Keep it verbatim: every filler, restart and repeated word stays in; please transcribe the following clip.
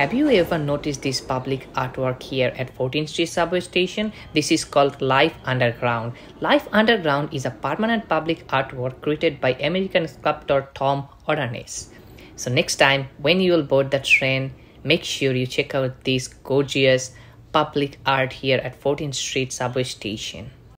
Have you ever noticed this public artwork here at fourteenth Street subway station? This is called Life Underground. Life Underground is a permanent public artwork created by American sculptor Tom Otterness. So next time when you will board the train, make sure you check out this gorgeous public art here at fourteenth Street subway station.